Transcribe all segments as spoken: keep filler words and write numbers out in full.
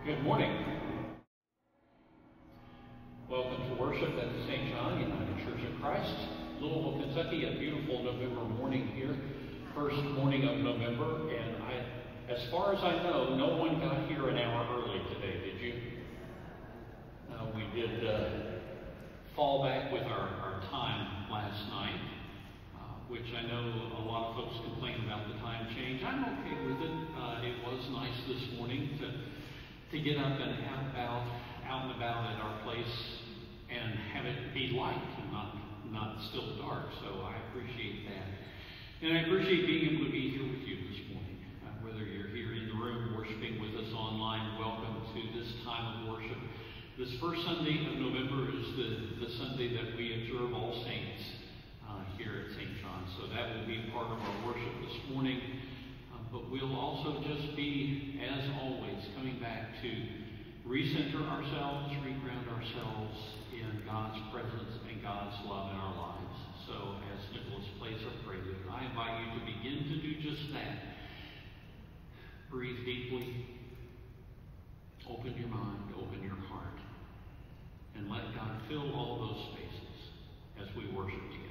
Good morning. Welcome to worship at the Saint John United Church of Christ, Louisville, Kentucky. A beautiful November morning here, first morning of November, and I, as far as I know, no one got here an hour early today. Did you? Uh, we did uh, fall back with our, our time last night, uh, which I know a lot of folks complain about the time change. I'm okay with it. Uh, it was nice this morning to to get up and out about, out and about at our place and have it be light and not, not still dark. So I appreciate that. And I appreciate being able to be here with you this morning. Uh, whether you're here in the room worshiping with us online, welcome to this time of worship. This first Sunday of November is the, the Sunday that we observe All Saints uh, here at Saint John. So that will be part of our worship this morning. But we'll also just be, as always, coming back to recenter ourselves, reground ourselves in God's presence and God's love in our lives. So as Nicholas plays our prelude, I invite you to begin to do just that. Breathe deeply, open your mind, open your heart, and let God fill all those spaces as we worship together.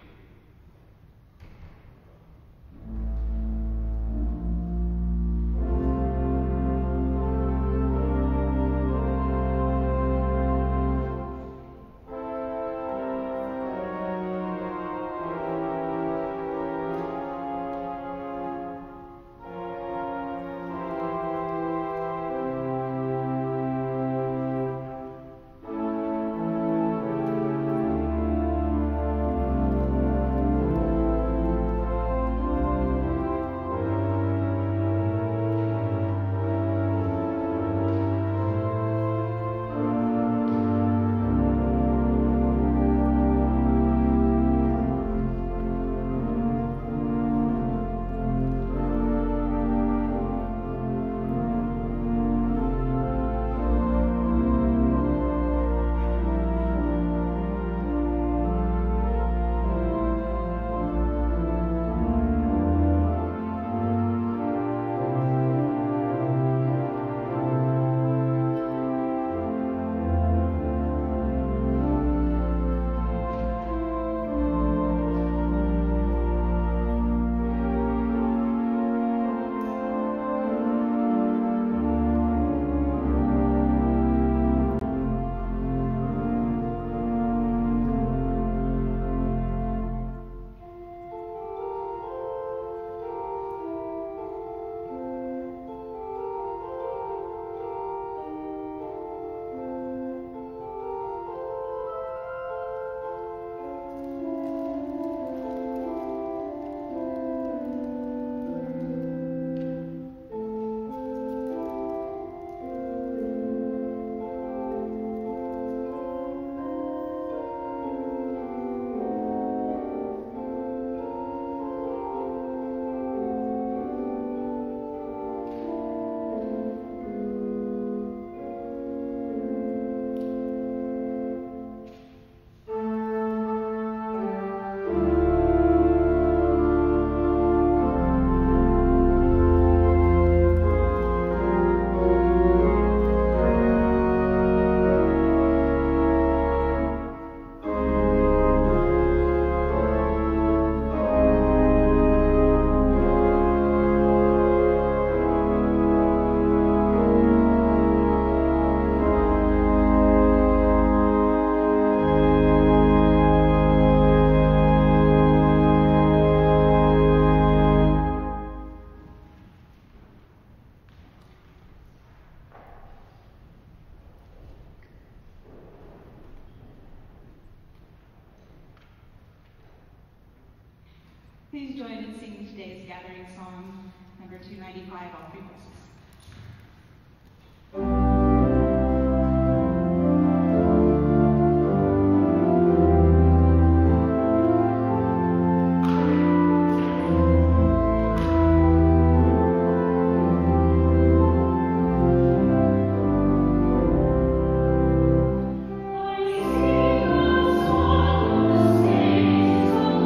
Please join in singing today's gathering song, number two ninety-five, All Three Voices.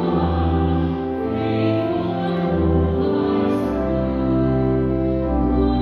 Oh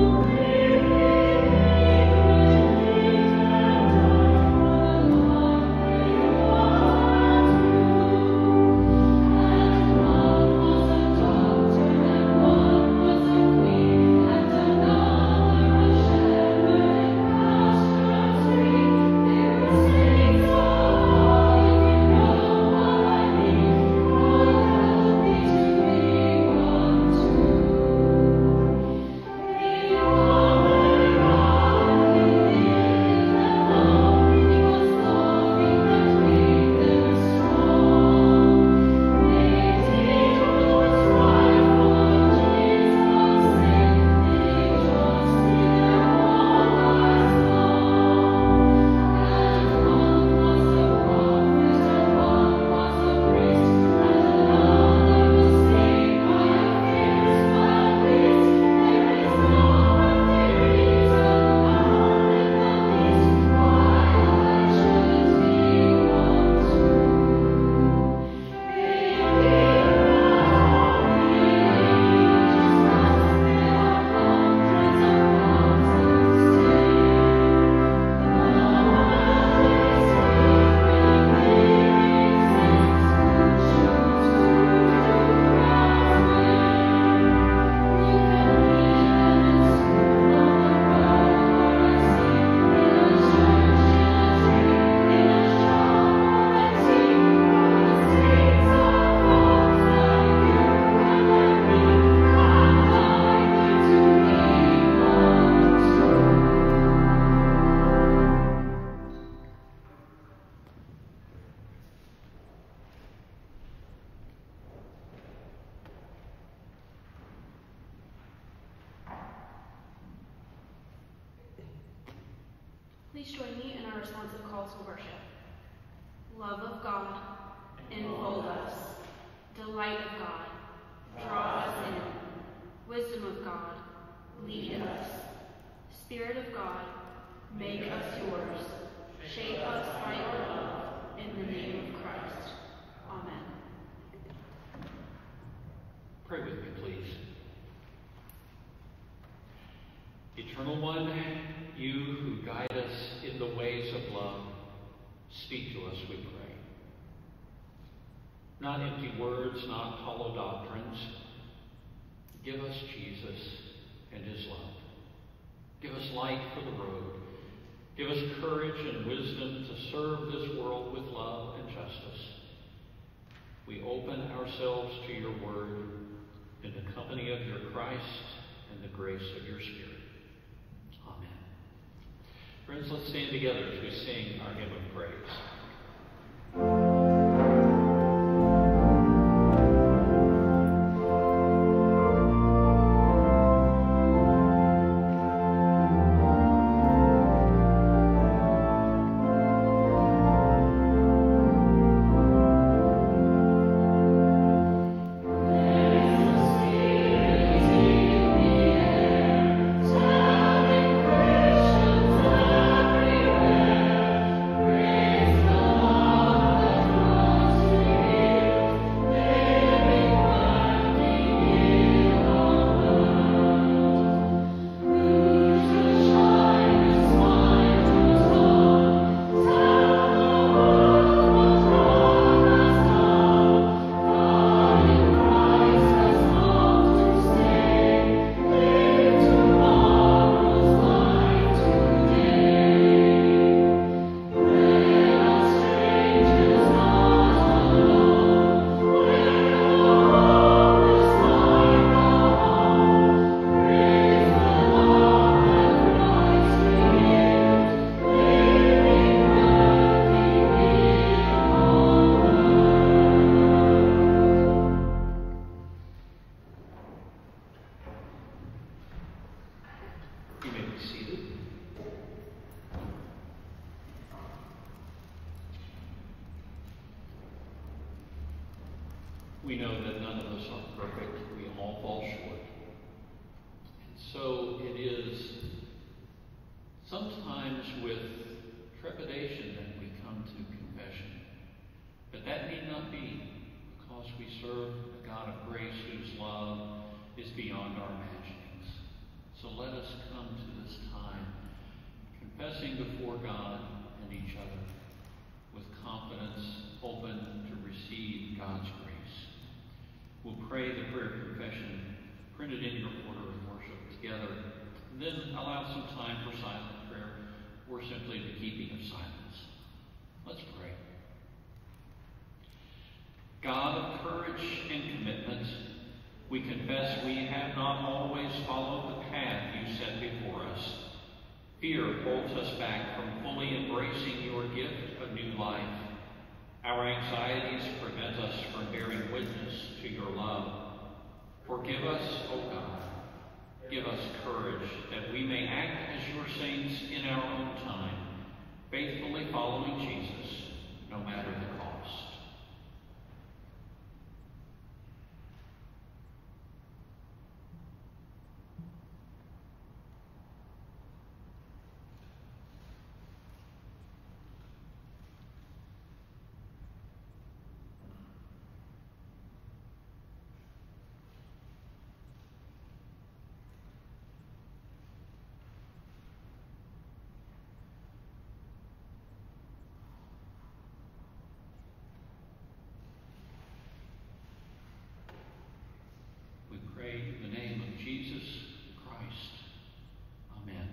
responsive call to worship. Love of God, enfold us. Delight of God, draw us in. Wisdom of God, lead us. Spirit of God, make us yours. Shape us by your love, in the name of Christ. Amen. Pray with me, please. Eternal One, you who guide us in the ways of love, speak to us, we pray. Not empty words, not hollow doctrines. Give us Jesus and his love. Give us light for the road. Give us courage and wisdom to serve this world with love and justice. We open ourselves to your word in the company of your Christ and the grace of your Spirit. Amen. Friends, let's stand together as we sing our hymn of praise. We know that none of us are perfect. We all fall short. And so it is sometimes with trepidation that we come to confession. But that need not be, because we serve a God of grace whose love is beyond our imaginings. So let us come to this time confessing before God and each other with confidence, open to receive God's grace. We'll pray the prayer of confession printed in your order of worship together, and then allow some time for silent prayer or simply the keeping of silence. Let's pray. God of courage and commitment, we confess we have not always followed the path you set before us. Fear holds us back from fully embracing your gift of new life. Our anxieties prevent us from bearing witness to your love. Forgive us, O God. Give us courage that we may act as your saints in our own time, faithfully following Jesus, no matter the cost. Pray in the name of Jesus Christ. Amen.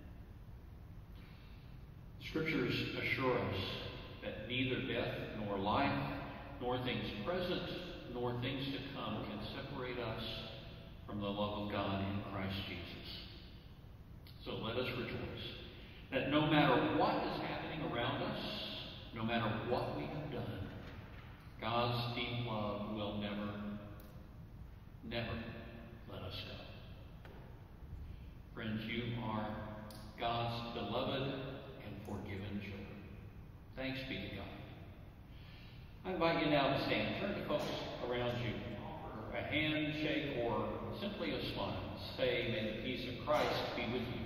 Scriptures assure us that neither death nor life, nor things present, nor things to come can separate us from the love of God in Christ Jesus. So let us rejoice that no matter what is happening around us, no matter what we have done, God's deep love will never, never let us go. Friends, you are God's beloved and forgiven children. Thanks be to God. I invite you now to stand. Turn to folks around you. A handshake or simply a smile. Say, may the peace of Christ be with you.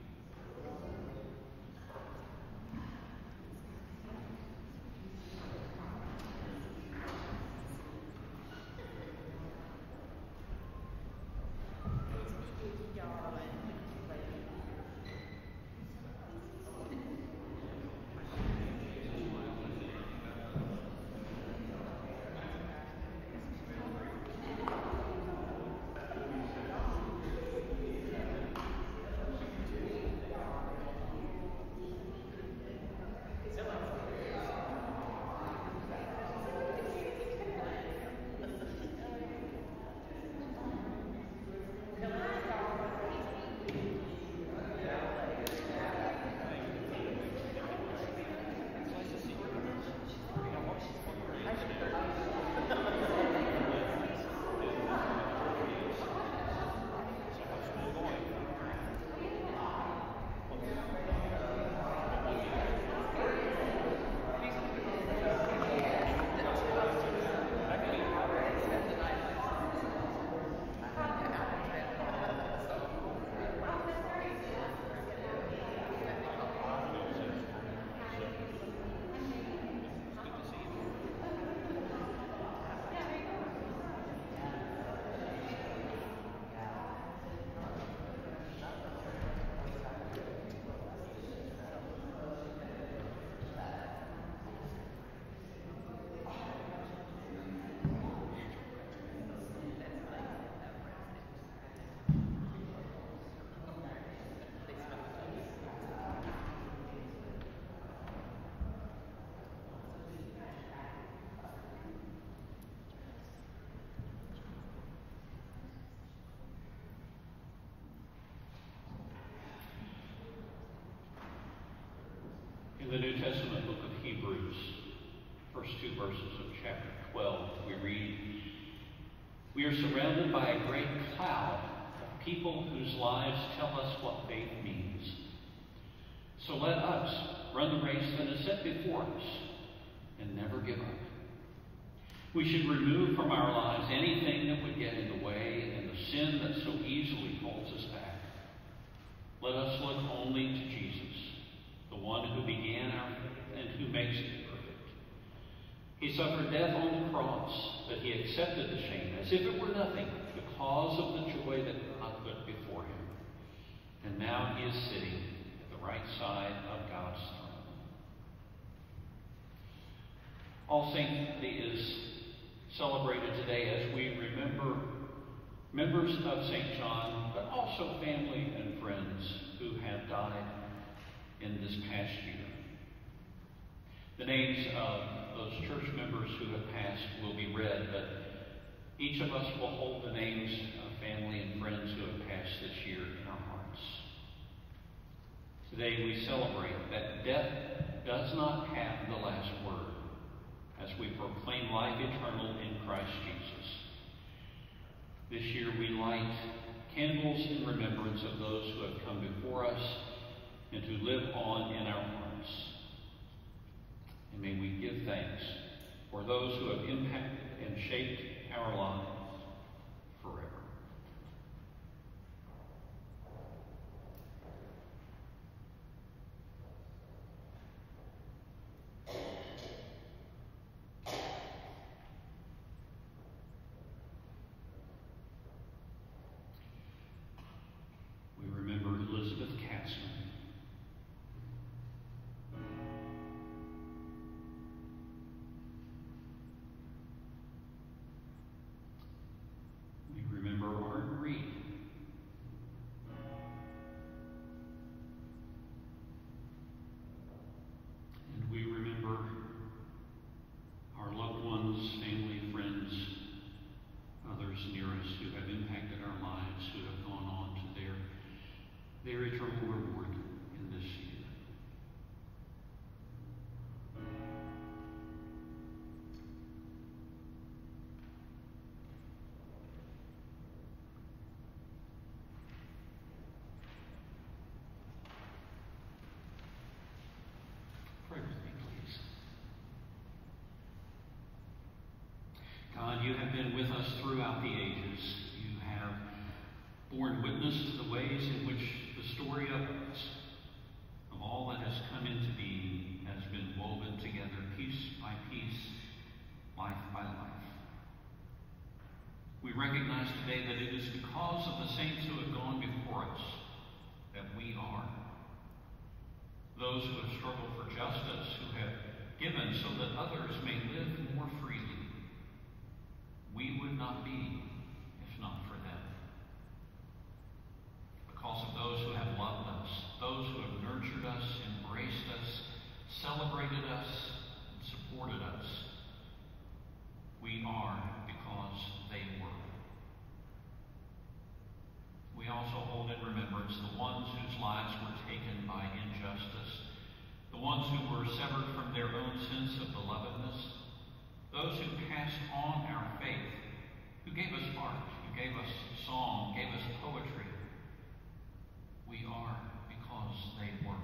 In the New Testament book of Hebrews, first two verses of chapter twelve, we read, "We are surrounded by a great cloud of people whose lives tell us what faith means. So let us run the race that is set before us and never give up. We should remove from our lives anything that would get in the way and the sin that so easily holds us back. Let us look only to Jesus, the one who began our faith and who makes it perfect. He suffered death on the cross, but he accepted the shame as if it were nothing because of the joy that God put before him. And now he is sitting at the right side of God's throne." All Saints' Day is celebrated today as we remember members of Saint John, but also family and friends who have died in this past year. The names of those church members who have passed will be read, but each of us will hold the names of family and friends who have passed this year in our hearts. Today we celebrate that death does not have the last word as we proclaim life eternal in Christ Jesus. This year we light candles in remembrance of those who have come before us and who live on in our hearts. And may we give thanks for those who have impacted and shaped our lives forever. We remember Elizabeth Katzman. throughout the ages, you have borne witness to the ways in which the story of us, of all that has come into being, has been woven together piece by piece, life by life. We recognize today that it is because of the saints who have gone before us that we are. Those who have struggled for justice, who have given so that others may live more freely. We would not be if not for them. Because of those who have loved us, those who have nurtured us, embraced us, celebrated us, and supported us, we are because they were. We also hold in remembrance the ones whose lives were taken by injustice, the ones who were severed from their own sense of belovedness, those who passed on our faith, who gave us art, who gave us song, gave us poetry. We are because they were.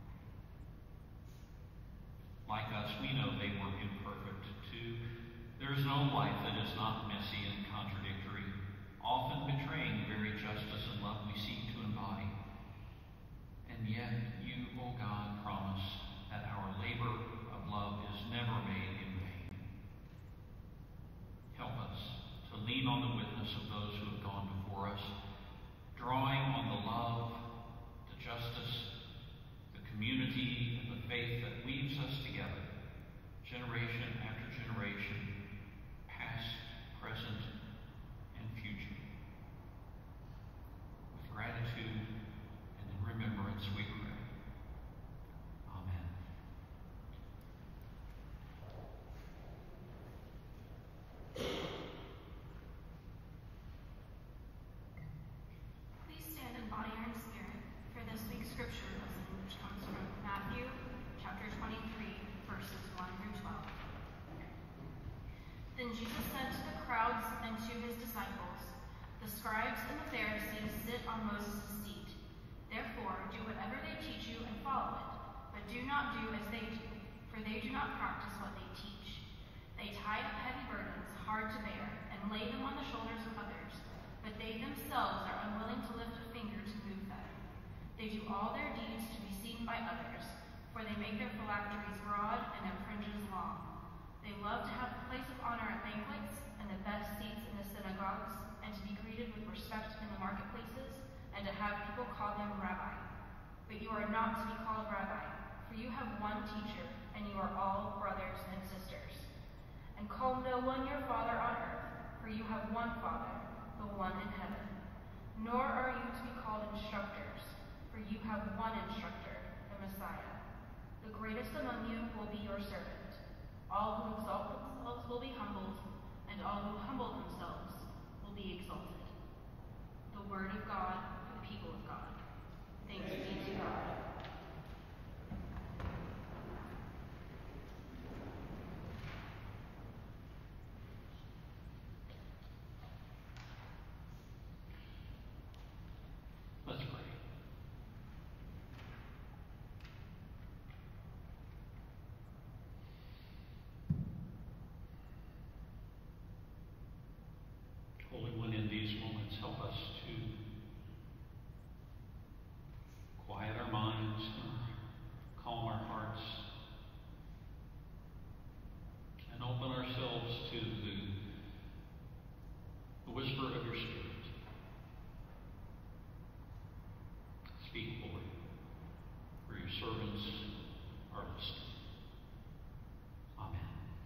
Like us, we know they were imperfect too. There is no life that is not messy and contradictory, often betraying the very justice and love we seek to embody. And yet, you, O God, promise that our labor of love is never made in vain. Help us to lean on the witness of those who have gone before us, drawing on the love, the justice, the community, and the faith that weaves us together, generation after generation, past, present, and future. With gratitude and in remembrance we pray. Amen. Please stand in body or in spirit for this week's scripture lesson, which comes from Matthew chapter twenty-three, verses one through twelve. Then Jesus said to the crowds and to his disciples, "The scribes and the Pharisees sit on Moses' seat. Therefore, do whatever they teach you and follow it, but do not do as they do, for they do not practice what they teach. They tie up heavy burdens, hard to bear, and lay them on the shoulders of others, but they themselves are unwilling to lift a finger to move them. They do all their deeds to be seen by others, for they make their phylacteries broad and their fringes long. They love to have the place of honor at banquets and the best seats in the synagogues, and to be greeted with respect in the marketplaces, and to have people call them rabbi. But you are not to be called rabbi, for you have one teacher, and you are all brothers and sisters. And call no one your father on earth, for you have one Father, the one in heaven. Nor are you to be called instructors, for you have one instructor, the Messiah. The greatest among you will be your servant. All who exalt themselves will be humbled, and all who humble themselves will be exalted." The word of God for the people of God. Thanks be to God. Let's pray. Holy One, in these moments, help us to quiet our minds, calm our hearts, and open ourselves to the, the whisper of your Spirit. Speak, Lord, for your servants are listening. Amen.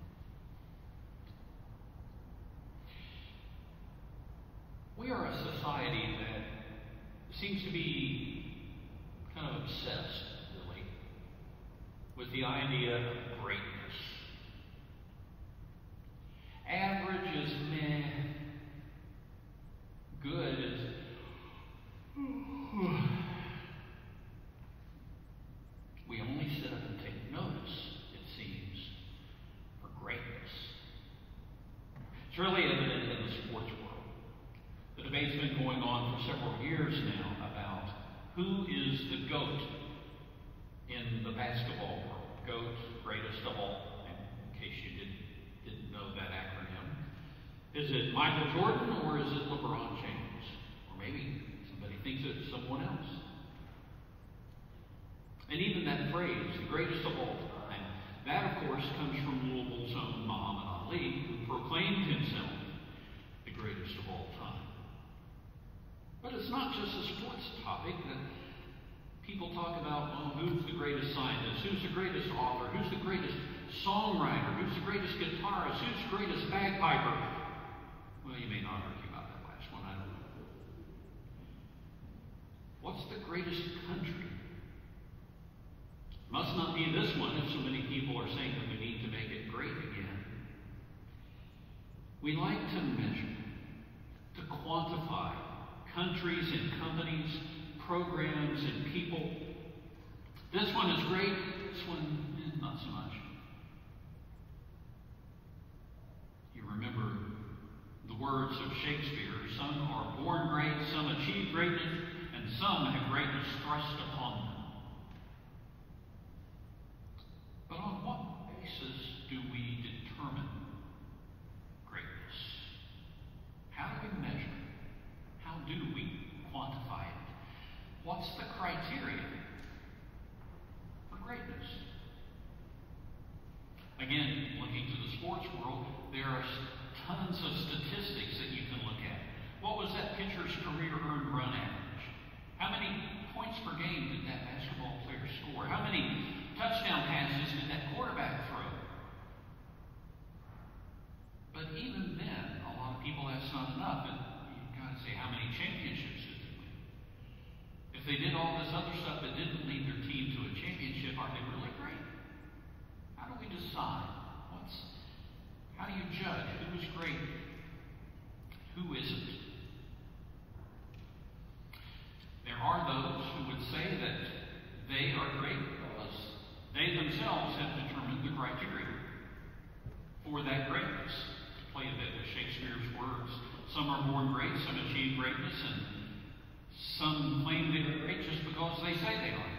We are a society that seems to be kind of obsessed, really, with the idea of greatness. Average is meh. Good is we only sit up and take notice, it seems, for greatness. It's really evident in the sports world. The debate's been going on for several years now about who is the GOAT in the basketball world. GOAT, greatest of all, in case you didn't, didn't know that acronym. Is it Michael Jordan or is it LeBron James? Or maybe somebody thinks it's someone else. And even that phrase, the greatest of all time, that of course comes from Louisville's own Muhammad Ali, who proclaimed himself the greatest of all time. But it's not just a sports topic that people talk about, oh, who's the greatest scientist, who's the greatest author, who's the greatest songwriter, who's the greatest guitarist, who's the greatest bagpiper. Well, you may not argue about that last one, I don't know. What's the greatest country? Must not be this one if so many people are saying that we need to make it great again. We like to measure, to quantify countries and companies, programs and people. This one is great, this one eh, not so much. You remember the words of Shakespeare, some are born great, some achieve greatness, and some have greatness thrust upon them. But on what basis do we determine greatness? How do we measure it? How do we quantify it? What's the criteria for greatness? Again, looking to the sports world, there are tons of statistics that you can look at. What was that pitcher's career earned run average? How many points per game did that basketball player score? How many touchdown passes did that quarterback throw? But even then, a lot of people, that's not enough. And you've got to say, how many championships did they win? If they did all this other stuff that didn't lead their team to a championship, are they really great? How do we decide? What's, how do you judge who is great, who isn't? There are those who would say that they are great because they themselves have determined the criteria for that greatness. To play a bit with Shakespeare's words, some are born great, some achieve greatness, and some claim they are great just because they say they are.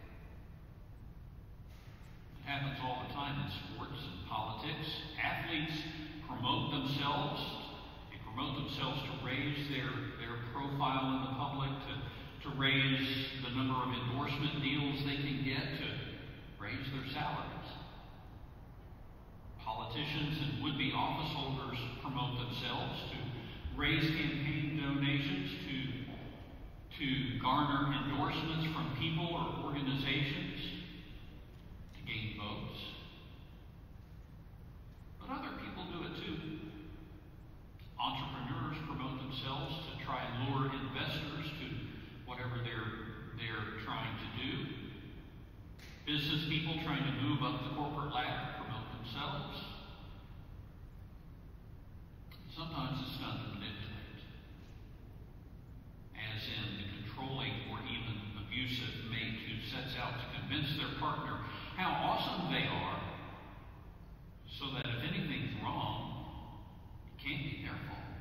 It happens all the time in sports and politics. Athletes promote themselves. They promote themselves to raise their, their profile in the public, to, to raise the number of endorsement deals they can get, to raise their salaries. Politicians and would-be office holders promote themselves to raise campaign donations, to, to garner endorsements from people or organizations, to gain votes. But other people do it too. Entrepreneurs promote themselves to try and lure investors to whatever they're, they're trying to do. Business people trying to move up the corporate ladder promote themselves. Sometimes it's done to manipulate, as in the controlling or even abusive mate who sets out to convince their partner how awesome they are, so that if anything's wrong, it can't be their fault.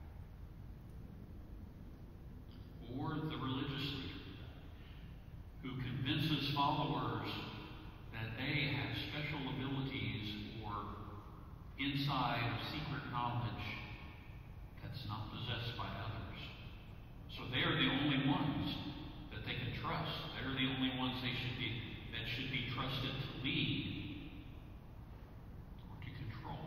Or the religious leader who convinces followers that they have special abilities or inside secret knowledge that's not possessed by others. So they're the only ones that they can trust. They're the only ones they should be that should be trusted to lead or to control.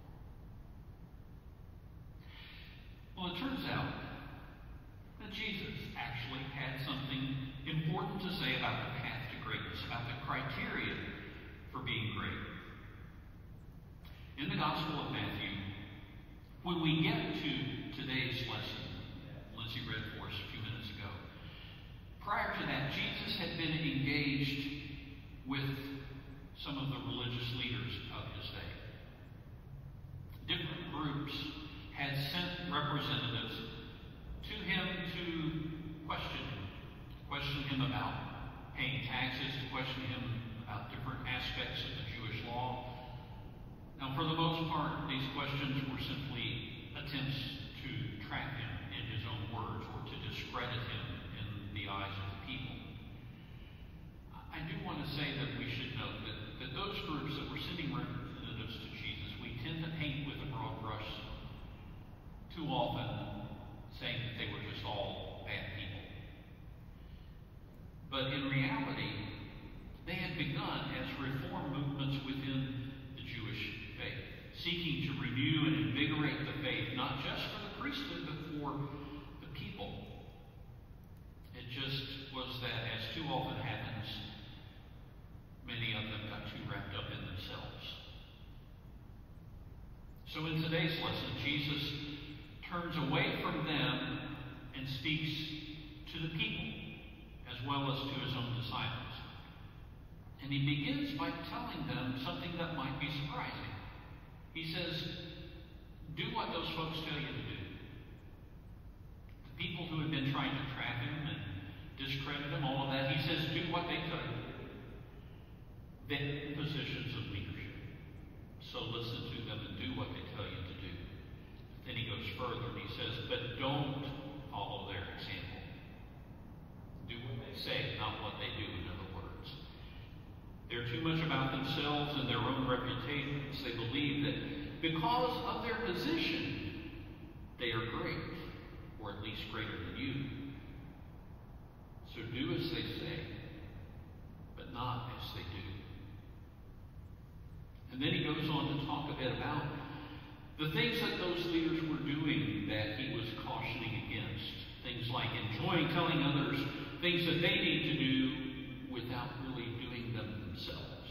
Well, it turns out that Jesus actually had something important to say about the path to greatness, about the criteria for being great. In the Gospel of Matthew, when we get to today's lesson, Lindsay read for us a few minutes ago, prior to that, Jesus had been engaged with some of the religious leaders of his day. Different groups had sent representatives to him to question him, question him about paying taxes, to question him about different aspects of the Jewish law. Now, for the most part, these questions were simply attempts to trap him in his own words or to discredit him in the eyes of the people. I do want to say that we should note that, that those groups that were sending representatives to Jesus, we tend to paint with a broad brush But in reality, they had begun as reform movements within the Jewish faith, seeking to renew and invigorate the faith, not just for the priesthood, but for the people. It just was that, as too often happens, many of them got too wrapped up in themselves. So in today's lesson, Jesus turns away from them and speaks to the people, as well as to his own disciples. And he begins by telling them something that might be surprising. He says, do what those folks tell you to do. The people who had been trying to trap him and discredit him, all of that, he says, do what they tell you. They're in positions of leadership. So listen to them and do what they tell you to do. Then he goes further and he says, but don't follow their example. Do what they say, not what they do, in other words. They're too much about themselves and their own reputations. They believe that because of their position, they are great, or at least greater than you. So do as they say, but not as they do. And then he goes on to talk a bit about the things that those leaders were doing that he was cautioning against. Things like enjoying telling others things that they need to do without really doing them themselves.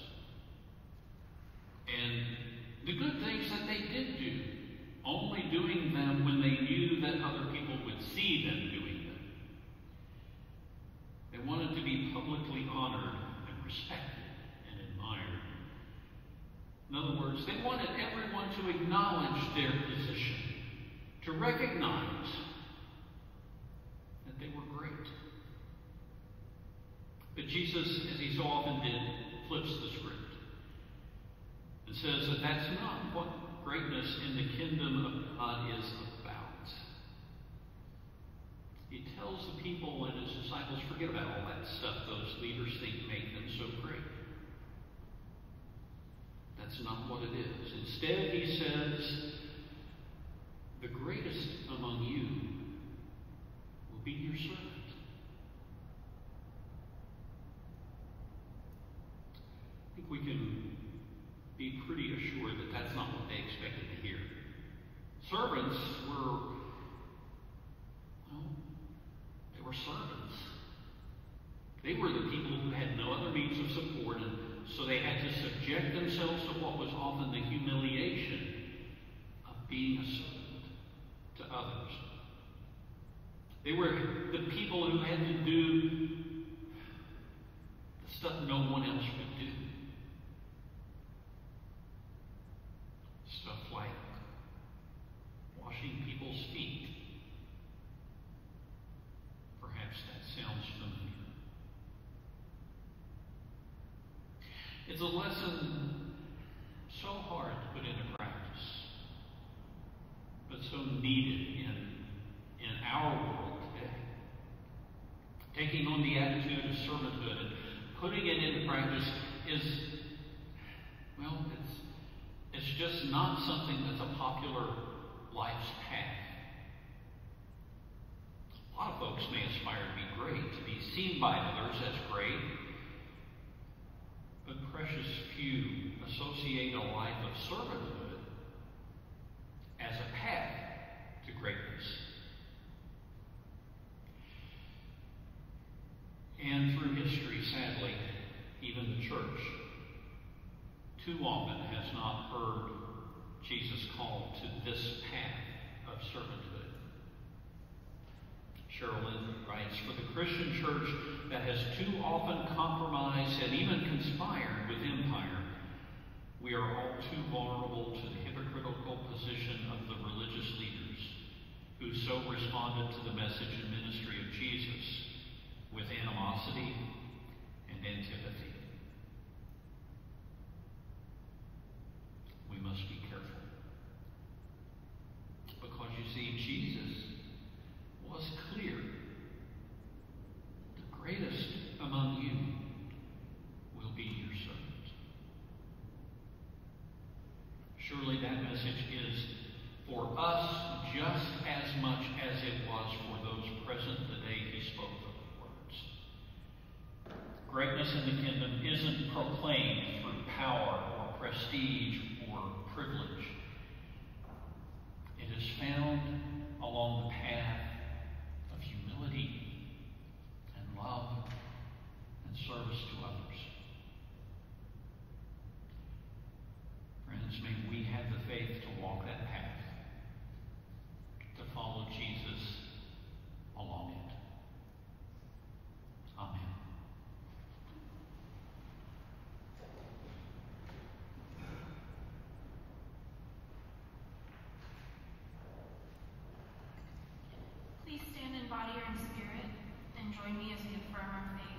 And the good things that they did do, only doing them when they knew that other people would see them doing them. They wanted to be publicly honored and respected and admired. In other words, they wanted everyone to acknowledge their position, to recognize that they were great. But Jesus, as he so often did, flips the script and says that that's not what greatness in the kingdom of God is about. He tells the people and his disciples, forget about all that stuff those leaders think make them so great. That's not what it is. Instead, he says, the greatest among you will be your servant. I think we can be pretty assured that that's not what they expected to hear. Servants were, well, they were servants. They were the people who had no other means of support, and so they had to subject themselves to what was often the humiliation of being a servant to others. They were the people who had to do the stuff no one else would do. Stuff like washing people's feet. Perhaps that sounds familiar. It's a lesson so hard to put into practice, but so needed in, in our world today. Taking on the attitude of servanthood and putting it into practice is, well, it's It's just not something that's a popular life's path. A lot of folks may aspire to be great, to be seen by others as great, but precious few associate a life of servanthood as a path to greatness. And through history, sadly, even the church too often has not heard Jesus' call to this path of servanthood. Sherilyn writes, for the Christian church that has too often compromised and even conspired with empire, we are all too vulnerable to the hypocritical position of the religious leaders who so responded to the message and ministry of Jesus with animosity and antipathy. We must be careful. Because you see, Jesus was clear. The greatest among you will be your servant. Surely that message is for us just as much as it was for those present the day he spoke those words. in the kingdom isn't proclaimed through power or prestige or privilege. It is found along the path of humility and love and service to others. Friends, may we have the faith to walk that path, to follow Jesus along it. Amen. Please stand in body or in spirit and join me as we affirm our faith.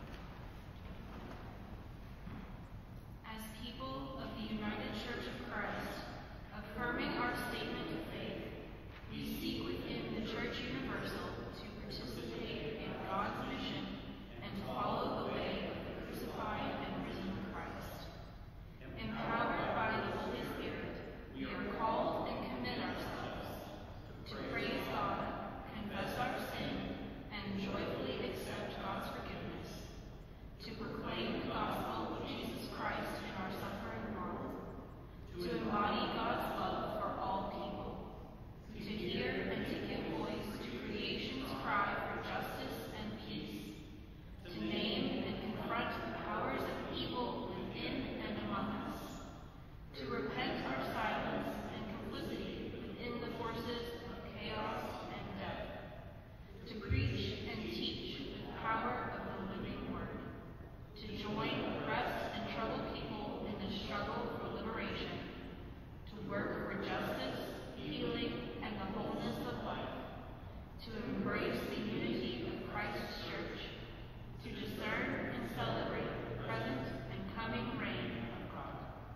As people of the United Church of Christ, affirming our statement of faith, we seek within the Church Universal to participate in God's mission and to follow the way of the crucified and risen Christ. Empowered by the Holy Spirit, we are called and commit ourselves to praise God, confess our sin, and joyfully accept God's forgiveness, to proclaim the gospel of Jesus Christ in our suffering world, to embody God's love for all people, to hear and to give voice to creation's cry for justice and peace, to name and confront the powers of evil within and among us, to repent our silence and complicity within the forces of chaos and death, to preach and teach with the power of the living word, to join oppressed and troubled people in the struggle for liberation, to work for justice, healing, and the wholeness of life, to embrace the unity of Christ's church, to discern and celebrate the present and coming reign of God.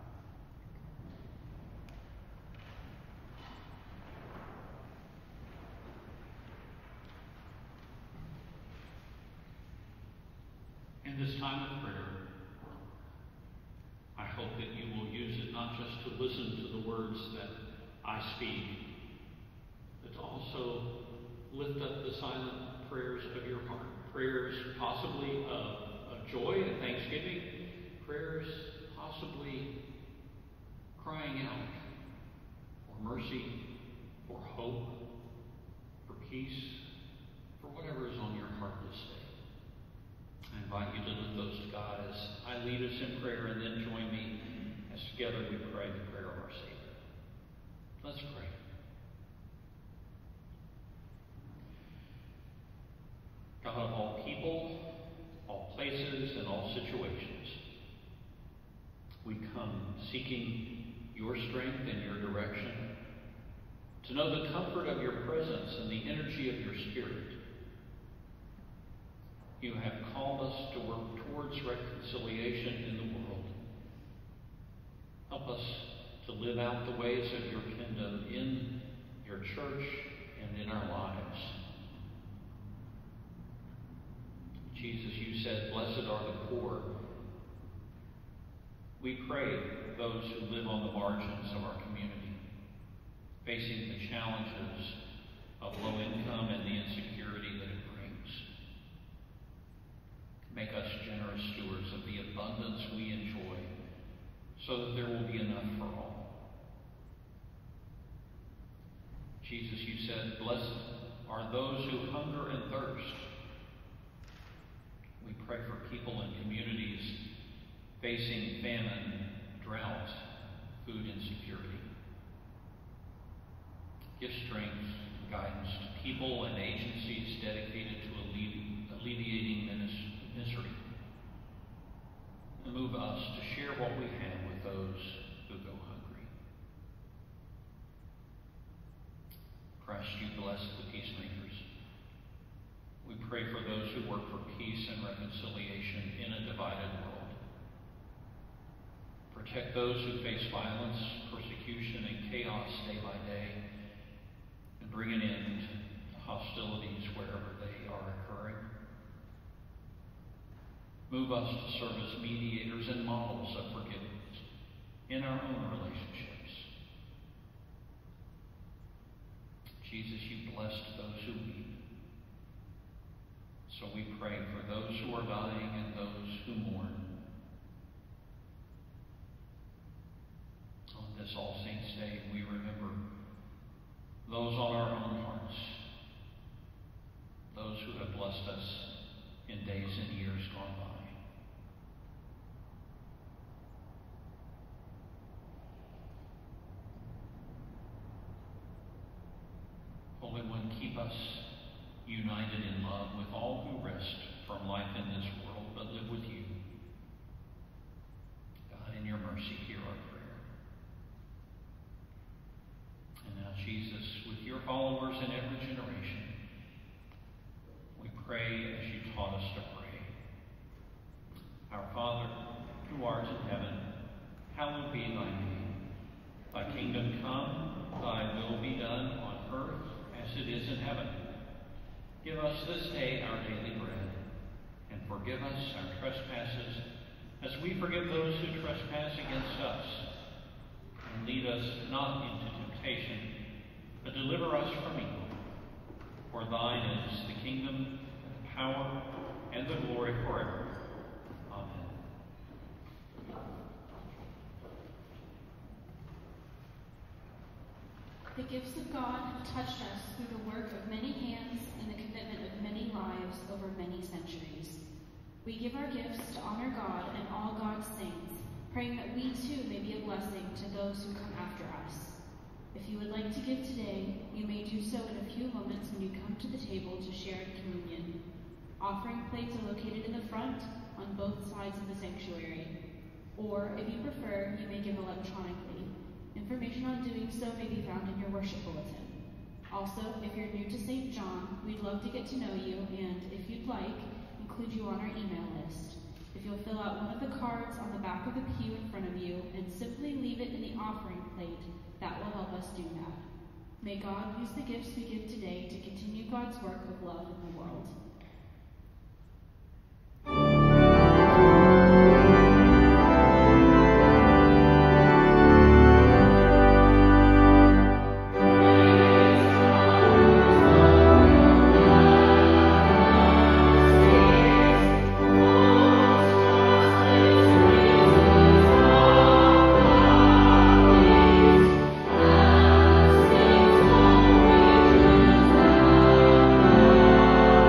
In this time of prayer, I hope that you will use it not just to listen to the words that I speak, but to also lift up the silent prayers of your heart. Prayers possibly of, of joy and thanksgiving. Prayers possibly crying out for mercy, for hope, for peace, for whatever is on your heart this day. I invite you to lift those to God as I lead us in prayer, and then join me as together we pray the prayer of our Savior. Let's pray. God of all people, all places, and all situations, we come seeking your strength and your direction, to know the comfort of your presence and the energy of your Spirit. You have called us to work towards reconciliation in the world. Help us to live out the ways of your kingdom in your church and in our lives. Jesus, you said, "Blessed are the poor." We pray those who live on the margins of our community, facing the challenges of low income and the insecurity that it brings. Make us generous stewards of the abundance we enjoy, so that there will be enough for all. Jesus, you said, "Blessed are those who hunger and thirst." We pray for people in communities facing famine, drought, food insecurity. Give strength and guidance to people and agencies dedicated to allevi- alleviating minis- misery. And move us to share what we have with those who go hungry. Christ, you bless the peacemakers. We pray for those who work for peace and reconciliation in a divided world. Protect those who face violence, persecution, and chaos day by day, and bring an end to hostilities wherever they are occurring. Move us to serve as mediators and models of forgiveness in our own relationships. Jesus, you blessed those who weep. So we pray for those who are dying and those who mourn. On this All Saints' Day, we remember those on our own hearts, those who have blessed us in days and years gone by. Holy One, keep us united in love with all who rest from life in this world, but live with you. God, in your mercy, hear our prayer. And now, Jesus, with your followers in every generation, we pray as you taught us to pray. Our Father, who art in heaven, hallowed be thy name. Thy kingdom come, thy will be done on earth as it is in heaven. Give us this day our daily bread, and forgive us our trespasses, as we forgive those who trespass against us. And lead us not into temptation, but deliver us from evil. For thine is the kingdom, and the power, and the glory forever. Amen. The gifts of God have touched us through the work of many hands and the commitment of many lives over many centuries. We give our gifts to honor God and all God's saints, praying that we too may be a blessing to those who come after us. If you would like to give today, you may do so in a few moments when you come to the table to share in communion. Offering plates are located in the front on both sides of the sanctuary. Or, if you prefer, you may give electronically. Information on doing so may be found in your worship bulletin. Also, if you're new to Saint John, we'd love to get to know you, and if you'd like, include you on our email list. If you'll fill out one of the cards on the back of the pew in front of you and simply leave it in the offering plate, that will help us do that. May God use the gifts we give today to continue God's work of love in the world. Thank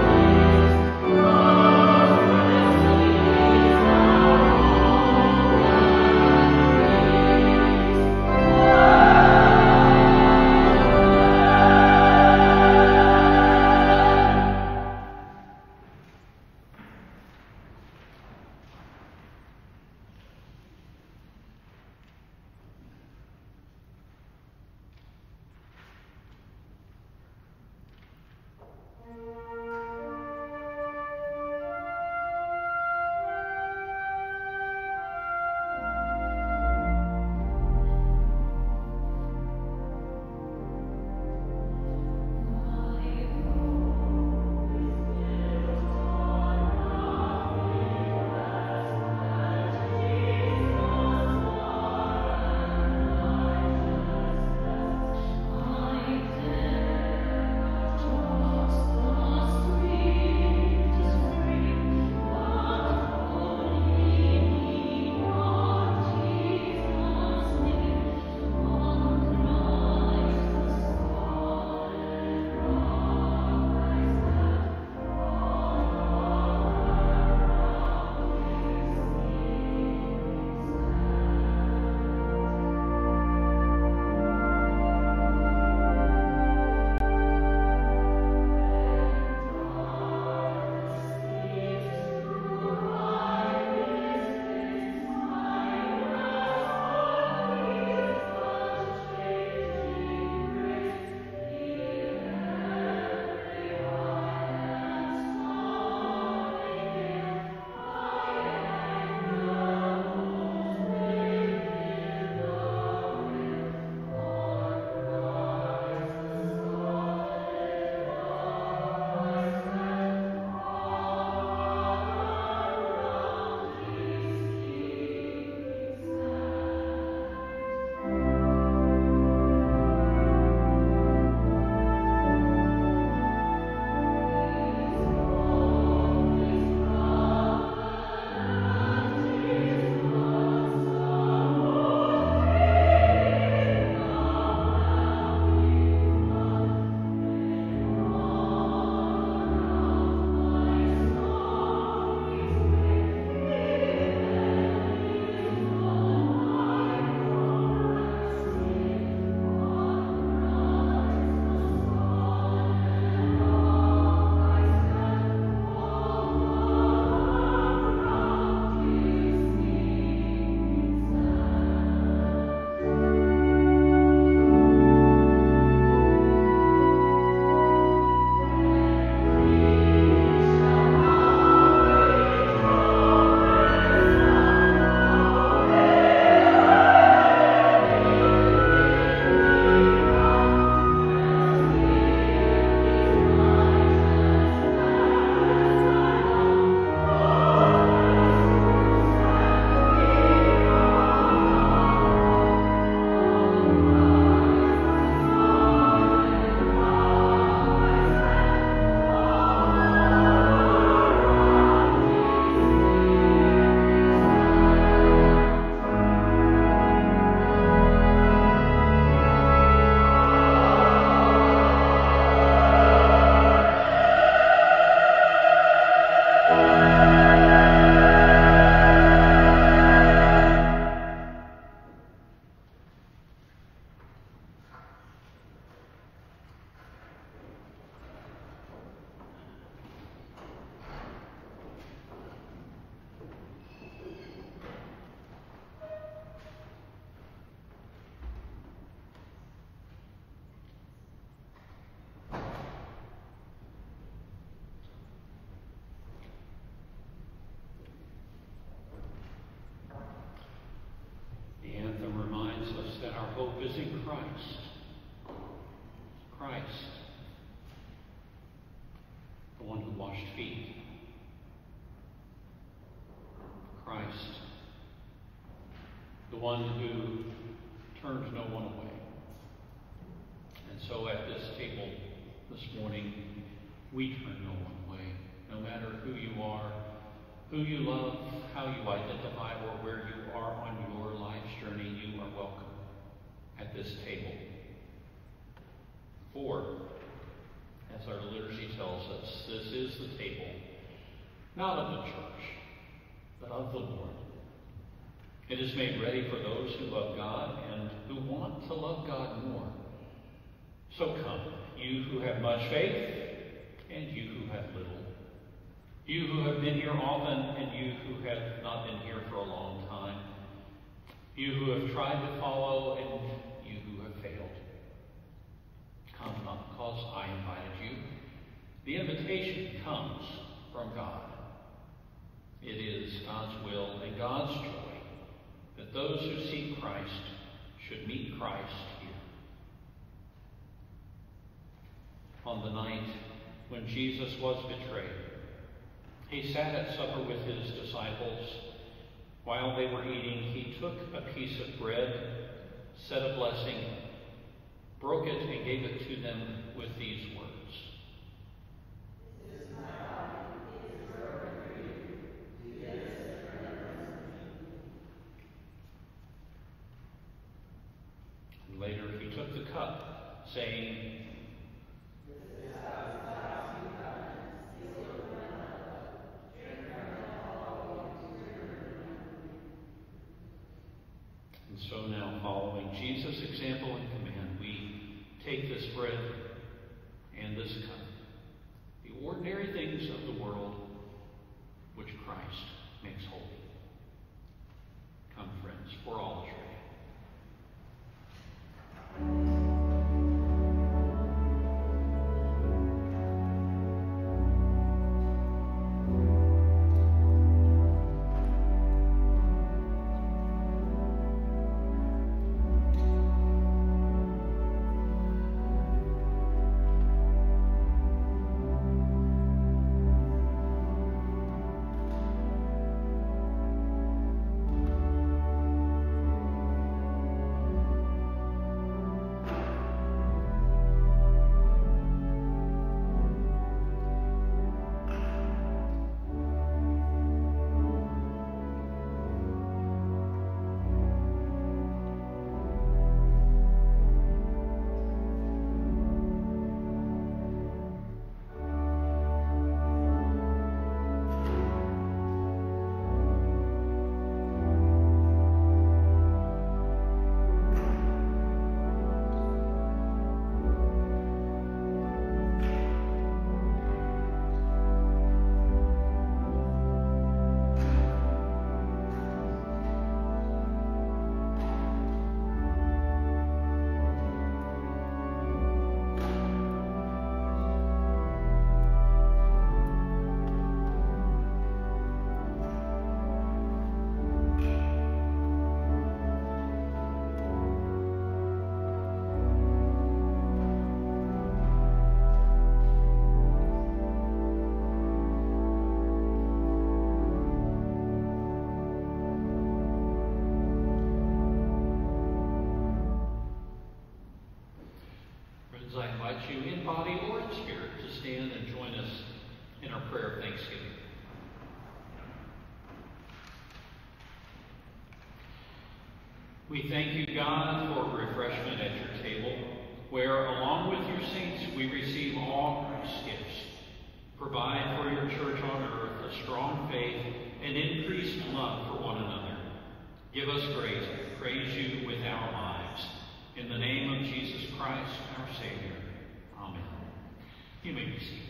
unwashed feet. Christ, the one who turns no one away. And so at this table this morning, we turn no one away. No matter who you are, who you love, how you identify, or where you are on your life's journey, you are welcome at this table. For, as our liturgy tells us, this is the table, not of the church, but of the Lord. It is made ready for those who love God and who want to love God more. So come, you who have much faith, and you who have little. You who have been here often, and you who have not been here for a long time. You who have tried to follow, and you who have failed. Come not because I invited you. The invitation comes from God. It is God's will and God's joy that those who seek Christ should meet Christ here. On the night when Jesus was betrayed, he sat at supper with his disciples. While they were eating, he took a piece of bread, said a blessing, broke it, and gave it to them with these words. This is my body, it is broken for you. Do this in remembrance of me. And later he took the cup, saying, so now, following Jesus' example and command, we take this bread and this cup, the ordinary things of the world which Christ makes holy. Come, friends, for all is ready. I invite you in body or in spirit to stand and join us in our prayer of thanksgiving. We thank you, God, for refreshment at your table, where, along with your saints, we receive all Christ's gifts. Provide for your church on earth a strong faith and increased love for one another. Give us grace to praise you with our lives. In the name of Jesus Christ, our Savior. Amen. You may be seated.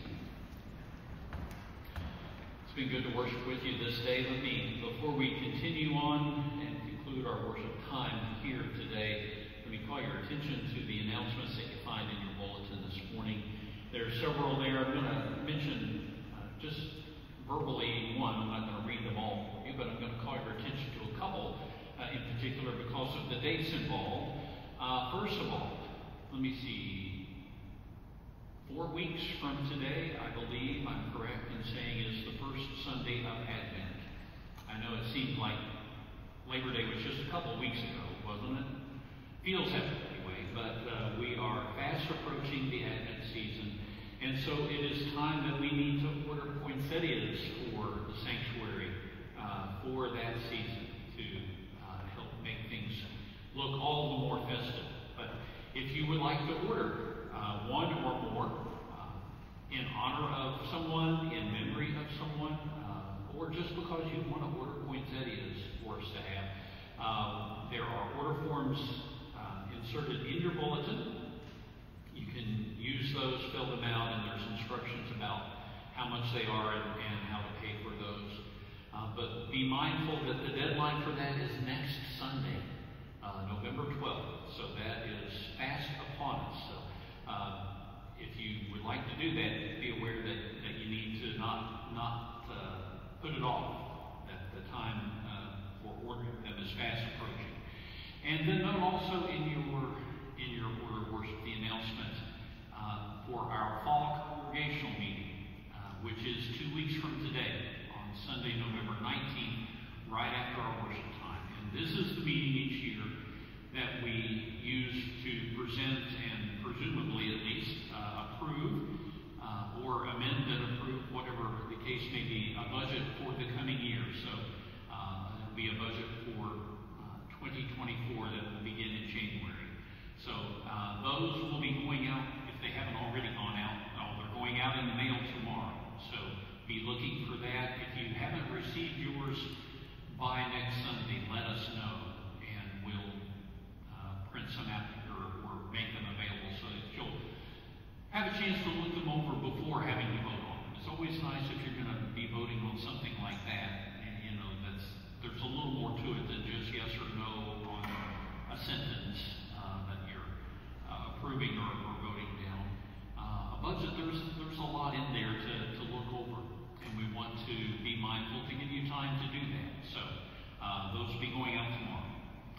It's been good to worship with you this day. Let me, before we continue on and conclude our worship time here today, let me call your attention to the announcements that you find in your bulletin this morning. There are several there. I'm going to mention uh, just verbally one. I'm not going to read them all for you, but I'm going to call your attention to a couple uh, in particular because of the dates involved. Uh, first of all, let me see. four weeks from today, I believe I'm correct in saying, is the first Sunday of Advent. I know it seems like Labor Day was just a couple of weeks ago, wasn't it? Feels that way anyway, but uh, we are fast approaching the Advent season, and so it is time that we need to order poinsettias for the sanctuary uh, for that season to uh, help make things look all the more festive. But if you would like to order uh, one or more uh, in honor of someone, in memory of someone, uh, or just because you want to order poinsettias for us to have, uh, there are order forms uh, inserted in your bulletin. You can use those, fill them out, and there's instructions about how much they are and, and how to pay for those. Uh, but be mindful that the deadline for that is next Sunday, uh, November twelfth. So that is fast upon us. So uh, if you would like to do that, be aware that, that you need to not, not uh, put it off. That the time uh, for ordering them is fast approaching. And then note also in your, in your order of worship the announcement uh, for our fall congregational meeting, uh, which is two weeks from today, on Sunday, November nineteenth, right after our worship time. And this is the meeting each year that we use to present and presumably at least uh, approve uh, or amend and approve, whatever the case may be, a budget for the coming year. So uh, it'll be a budget for uh, twenty twenty-four that will begin in January. So uh, those will be going out, if they haven't already gone out. Oh, they're going out in the mail tomorrow. So be looking for that. If you haven't received yours by next Sunday, let us know, and we'll uh, print some out or, or make them available so that you'll have a chance to look them over before having to vote on them. It's always nice if you're going to be voting on something like that, and you know that's there's a little more to it than just yes or no on a sentence uh, that you're uh, approving or, or voting down. Uh, a budget, there's there's a lot in there to, to look over, and we want to be mindful to give you time to do that. So uh, those will be going out tomorrow.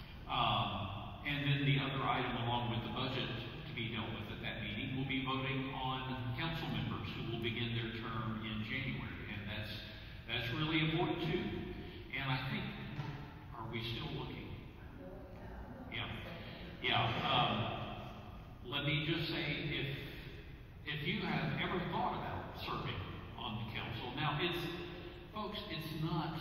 Um, and then the other item along with the budget to be dealt with at that meeting will be voting on council members who will begin their term in January, and that's that's really important too. And I think, are we still looking? Yeah, yeah. Um, let me just say, if if you have ever thought about serving on the council, now it's, folks, it's not,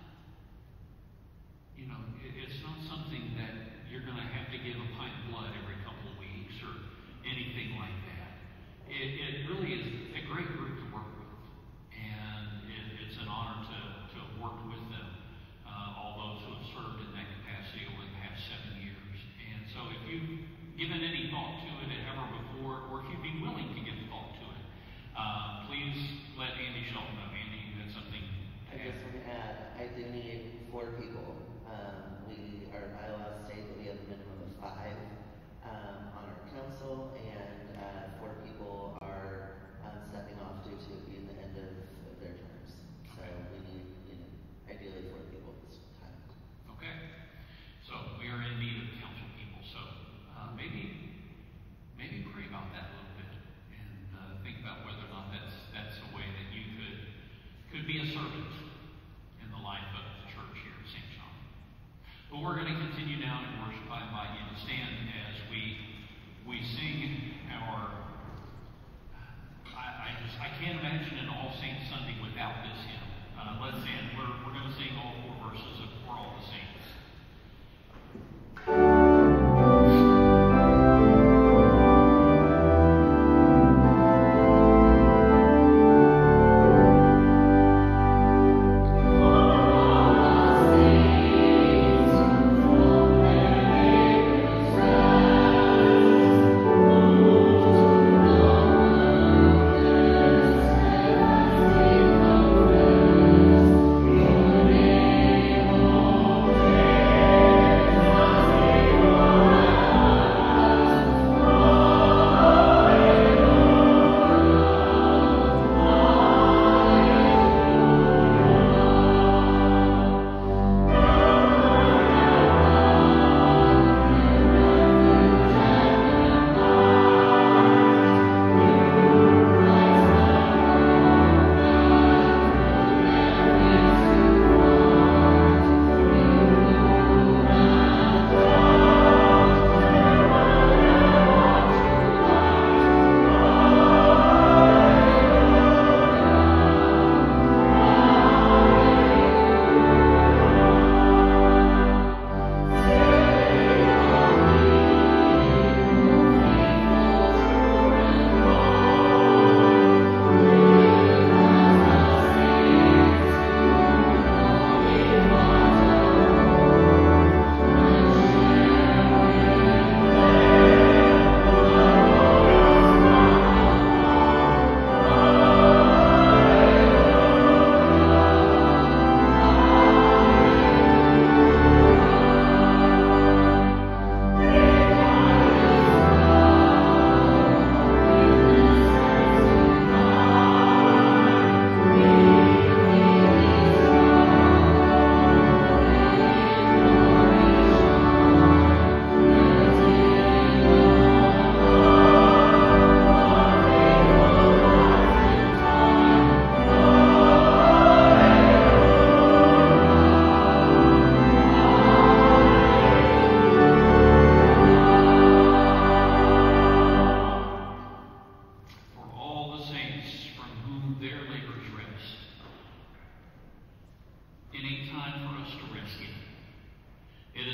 you know, it, it's not something that you're going to have to give a pint of blood every couple of weeks or anything like that. It, it really is a great group to work with, and it, it's an honor to, to work with them, uh, all those who have served in that capacity over the past seven years. And so if you've given any thought to it ever before, or if you'd be willing to give thought to it, uh, please let Andy Shelton know. Andy, you had something to I add. just want to add, I do need four people. Um, we, our bylaws state that we have a minimum of five um, on our council, and uh, four people are um, stepping off due to being the end of, of their terms. So we need, you know, ideally four people this time. Okay. So we are in need of council people. So uh, maybe maybe pray about that a little bit and uh, think about whether or not that's that's a way that you could could be a servant in the life of the church here at Saint John. But we're going to continue now in worship. I invite you to stand as we we sing our. I, I just I can't imagine an All Saints Sunday without this hymn. Uh, let's stand. We're we're going to sing all four verses of For All the Saints. Praise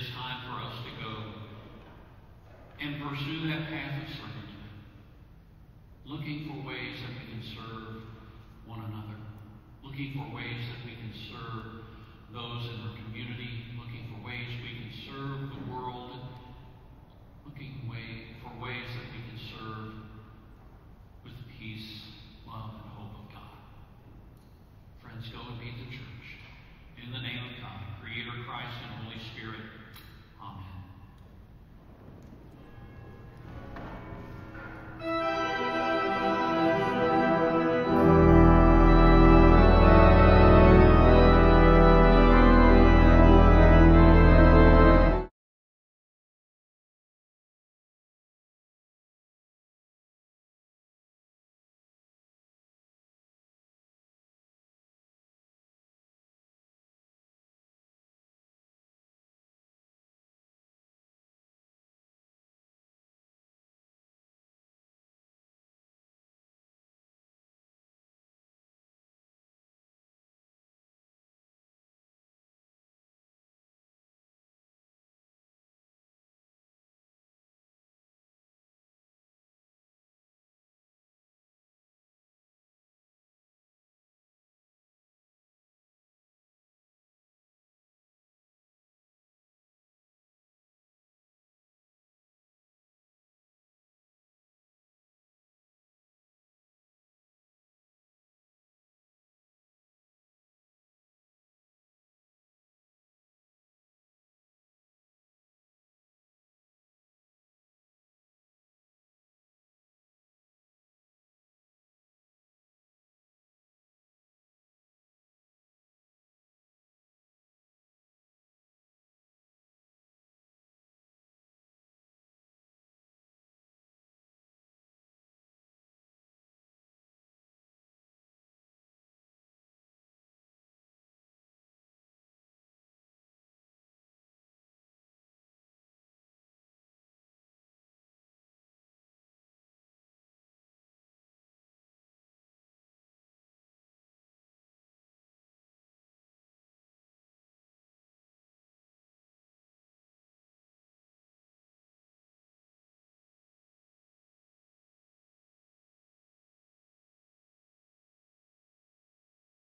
it's time for us to go and pursue that path of servanthood, looking for ways that we can serve one another, looking for ways that we can serve those in our community, looking for ways we can serve the world, looking way, for ways that we can serve with peace